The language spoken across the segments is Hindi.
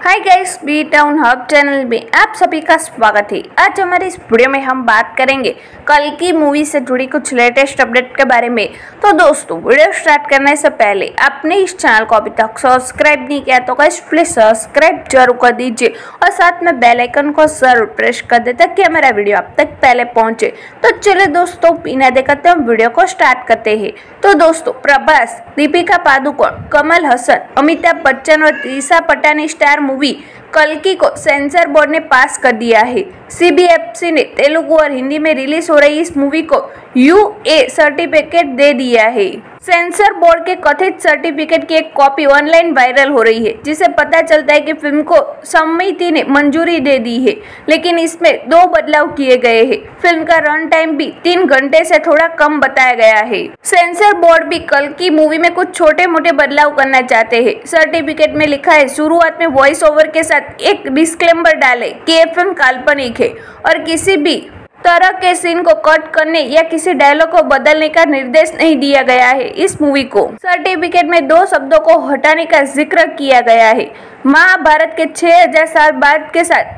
हाय guys, B town hub channel में आप सभी का स्वागत है। आज हमारे इस वीडियो में हम बात करेंगे कल की मूवी से जुड़ी कुछ लेटेस्ट अपडेट के बारे में। तो दोस्तों, वीडियो स्टार्ट करने से पहले आपने इस चैनल को अभी तक सब्सक्राइब नहीं किया तो गाइस प्लीज सब्सक्राइब जरूर कर दीजिए और साथ में बेल आइकन को जरूर प्रेस कर दे ताकि हमारा वीडियो आप तक पहले पहुंचे। तो चलिए दोस्तों, बिना देर करते हम वीडियो को स्टार्ट करते हैं। तो दोस्तों, प्रभास, दीपिका पादुकोण, कमल हसन, अमिताभ बच्चन और दिशा पटानी स्टार मूवी कल्कि को सेंसर बोर्ड ने पास कर दिया है। सीबीएफसी ने तेलुगु और हिंदी में रिलीज हो रही इस मूवी को यूए सर्टिफिकेट दे दिया है। सेंसर बोर्ड के कथित सर्टिफिकेट की एक कॉपी ऑनलाइन वायरल हो रही है, जिसे पता चलता है कि फिल्म को समिति ने मंजूरी दे दी है, लेकिन इसमें 2 बदलाव किए गए हैं। फिल्म का रन टाइम भी 3 घंटे से थोड़ा कम बताया गया है। सेंसर बोर्ड भी कल की मूवी में कुछ छोटे मोटे बदलाव करना चाहते हैं। सर्टिफिकेट में लिखा है, शुरुआत में वॉइस ओवर के साथ एक डिस्क्लेमर डाले कि ये फिल्म काल्पनिक है और किसी भी तरह के सीन को कट करने या किसी डायलॉग को बदलने का निर्देश नहीं दिया गया है। इस मूवी को सर्टिफिकेट में 2 शब्दों को हटाने का जिक्र किया गया है। महाभारत के 6000 साल बाद के साथ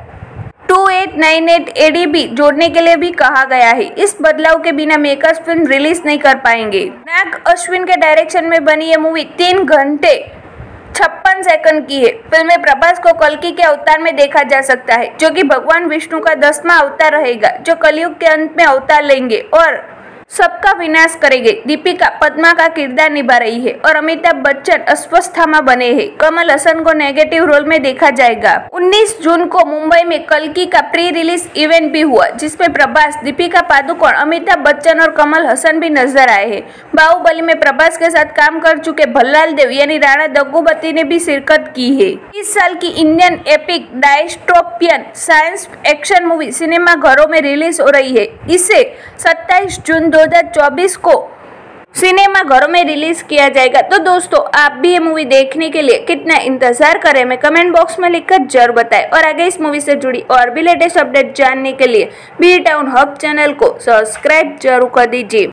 2898 AD भी जोड़ने के लिए भी कहा गया है। इस बदलाव के बिना मेकर्स फिल्म रिलीज नहीं कर पाएंगे। नाग अश्विन के डायरेक्शन में बनी ये मूवी 3 घंटे 56 सेकंड की है। फिल्म में प्रभास को कल्कि के अवतार में देखा जा सकता है, जो कि भगवान विष्णु का 10वां अवतार रहेगा, जो कलयुग के अंत में अवतार लेंगे और सबका विनाश करेंगे। दीपिका पद्मा का किरदार निभा रही है और अमिताभ बच्चन अस्वस्थमा बने हैं। कमल हसन को नेगेटिव रोल में देखा जाएगा। 19 जून को मुंबई में कल्कि का प्री रिलीज इवेंट भी हुआ, जिसमें प्रभास, दीपिका पादुकोण, अमिताभ बच्चन और कमल हसन भी नजर आए हैं। बाहुबली में प्रभास के साथ काम कर चुके भल्लाल देव यानी राणा दग्गुबाती ने भी शिरकत की है। इस साल की Indian epic dystopian science action movie सिनेमा घरों में रिलीज हो रही है। इसे 27 जून 2024 को सिनेमा घरों में रिलीज किया जाएगा। तो दोस्तों, आप भी ये मूवी देखने के लिए कितना इंतजार करें, मैं कमेंट बॉक्स में लिखकर जरूर बताएं। और आगे इस मूवी से जुड़ी और भी लेटेस्ट अपडेट जानने के लिए बी टाउन हब चैनल को सब्सक्राइब जरूर कर दीजिए।